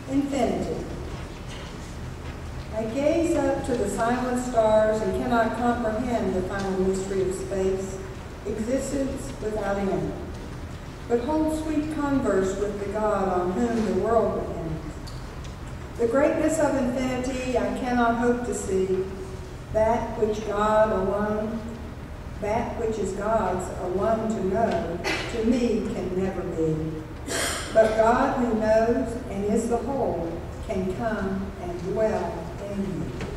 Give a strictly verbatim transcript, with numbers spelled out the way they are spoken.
Infinity. I gaze up to the silent stars and cannot comprehend the final mystery of space, existence without end, but hold sweet converse with the God on whom the world depends. The greatness of infinity I cannot hope to see, that which God alone, that which is God's alone to know, to me can never be. But God who knows and is the whole can come and dwell in you.